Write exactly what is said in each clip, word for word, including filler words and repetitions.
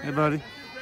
Hey, buddy.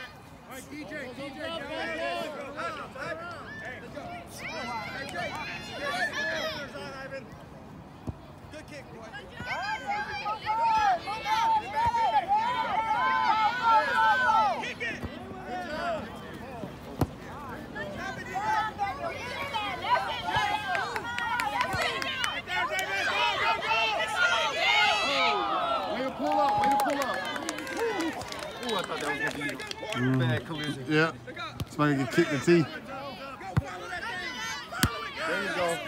I thought that was going to be a bad collision. Yeah. Somebody can kick the tee. There you go.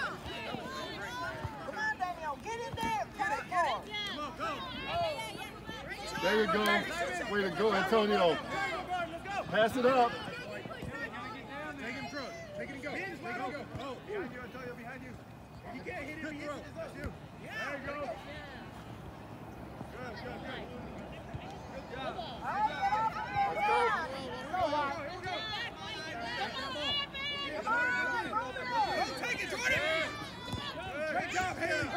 There you go. Way to go, Antonio. Pass it up. Take him through it. Take it and go. Take it and go. Oh, behind you, Antonio, behind you. You can't hit him. He hits it. It's you. There you go. Good, good, good. Take it, Jordan! Great job, Haley!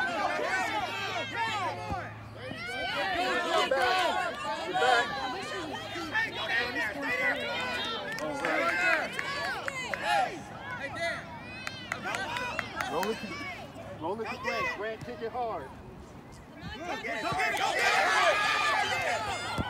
You're back. You're back. Hey, go down there! Stay there! Stay right there! Hey! Hey, Dan! Roll it to, roll it to Grant. Grant, kick it hard. Go get it! Go get it! Go get it!